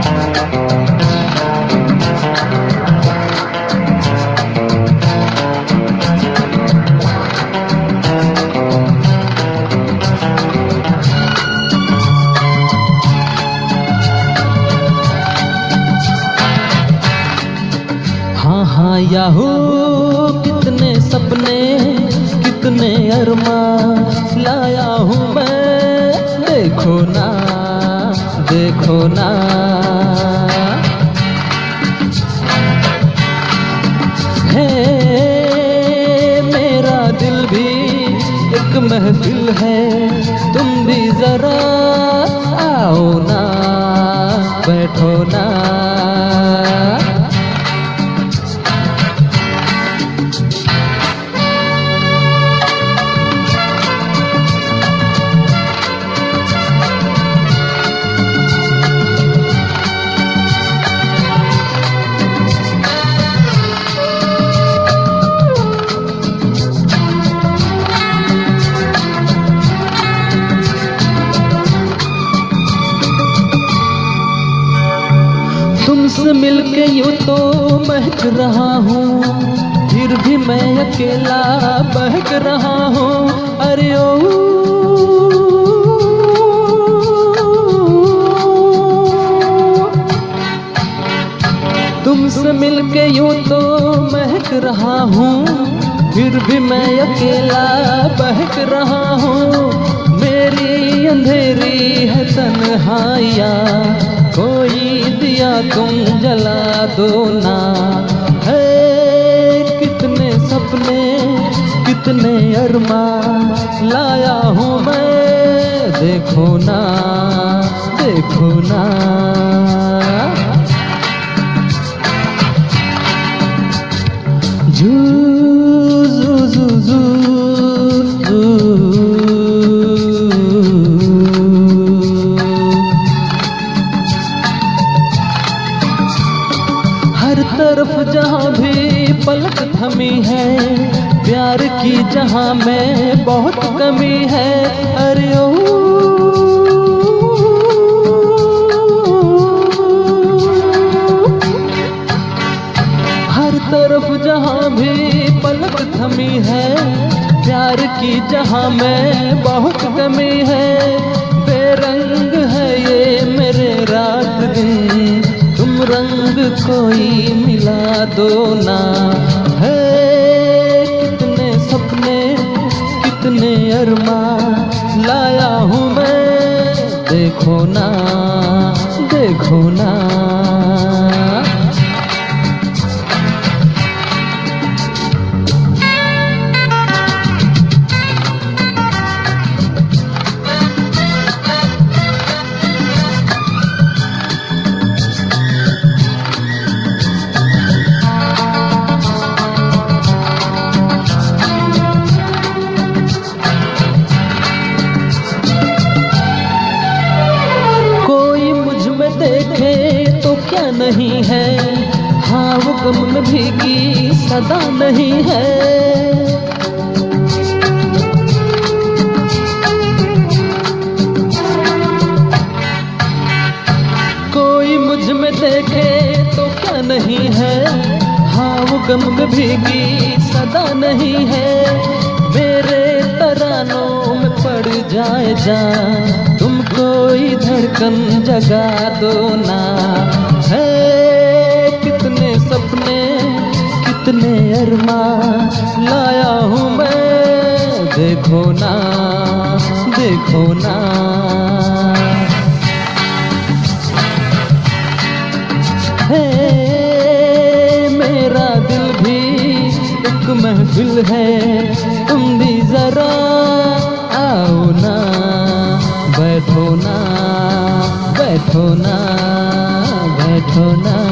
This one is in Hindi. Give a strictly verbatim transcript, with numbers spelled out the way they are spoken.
हाँ हाँ याहू कितने सपने कितने अरमान लाया हूँ मैं, देखो ना देखो ना। है मेरा दिल भी एक महफिल है, तुम भी जरा आओ ना, बैठो ना। तुमसे मिलके यूं तो महक रहा हूँ, फिर भी मैं अकेला बहक रहा हूँ। अरे ओ तुमसे मिलके यूं तो महक रहा हूँ, फिर भी मैं अकेला बहक रहा हूँ। मेरी अंधेरी है तन्हाइयाँ, कोई दिया तुम जला दो ना। है कितने सपने कितने अरमान लाया हूँ मैं, देखो ना देखो ना। जू जू जू जू हर तरफ जहाँ भी पलक थमी है, प्यार की जहाँ में बहुत कमी है। अरे ओ हर तरफ जहाँ भी पलक थमी है, प्यार की जहाँ में बहुत कमी है। बेरंग है ये मेरे रात दिन, तुम रंग कोई मिला दो ना। है कितने सपने कितने अरमान लाया हूँ मैं, देखो ना देखो ना। देखे तो क्या नहीं है, हाँ वो गम में भीगी सदा नहीं है। कोई मुझ में देखे तो क्या नहीं है, हाँ वो गम में भीगी सदा नहीं है। मेरे तरानों में पड़ जाए जान, तुम कोई धड़कन जगा दो ना। है कितने सपने कितने अरमान लाया हूँ मैं, देखो ना देखो ना। है मेरा दिल भी एक महफिल है, तुम भी जरा आओ ना, बैठो ना बैठो ना बैठो ना।